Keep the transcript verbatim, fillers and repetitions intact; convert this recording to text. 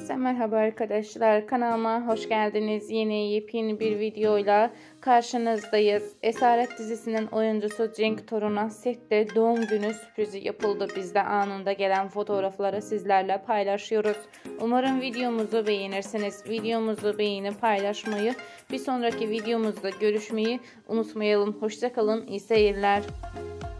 Herkese merhaba arkadaşlar. Kanalıma hoş geldiniz. Yeni yepyeni bir videoyla karşınızdayız. Esaret dizisinin oyuncusu Cenk Torun'a sette doğum günü sürprizi yapıldı. Biz de anında gelen fotoğrafları sizlerle paylaşıyoruz. Umarım videomuzu beğenirsiniz. Videomuzu beğenip paylaşmayı, bir sonraki videomuzda görüşmeyi unutmayalım. Hoşça kalın. İyi seyirler.